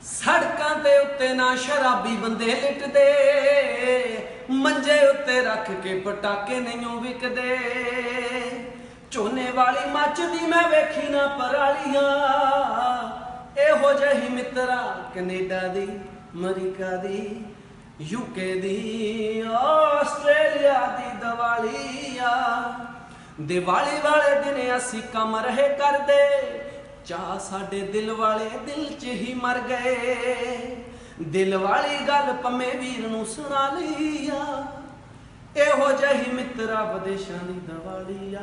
सड़कां ते उत्ते ना शराबी बंदे लिटदे, मंजे उत्ते रख के पटाके नहीं विकदे। झोने वाली मचदी मैं वेखी ना परालियां, एहो जही मित्रा कनेडा दी, अमरीका दी, यूके दी, आस्ट्रेलिया दी दिवालिया। दिवाली वाले दिन असी कम रहे करदे, चाह साडे दिल वाले दिल च ही मर गए। दिल वाली गल पम्मे वीर नूं सुना लिया, एहो जही मित्रा विदेशां दी दिवालिया।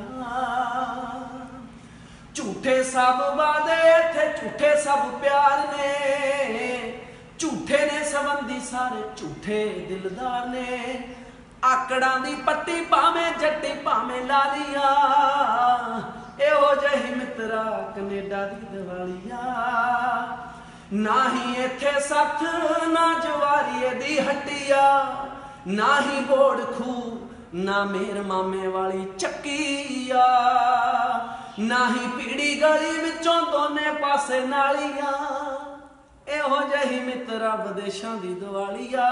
झूठे सब वादे थे, झूठे सब प्यार ने, झूठे ने संबंधी सारे झूठे दिलदार ने। आकड़ां दी पट्टी भावें जट्टी भावें ला लिया, एहो जही मित्रा कनेडा दी दिवालिया। ना ही इत्थे सथ ना जवारीए दी हट्टिया, ना ही बोड़ खू ना मेर मामे वाली चक्किया, ना ही पीड़ी गली विचों दोने पासे नालिया। एहो जही मित्रा विदेशां दी दिवालिया।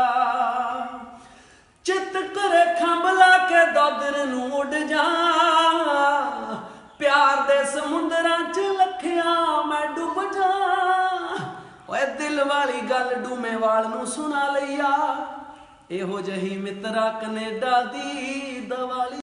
चित करे खंभला के दोदर नूं उड़ जा, प्यार दे समुंदरां च लखिया मैं डुब जा। ओए दिल वाली गल डूमेवाल नूं सुना लिया, एहो जही मित्रा कनेडा दी दिवाली।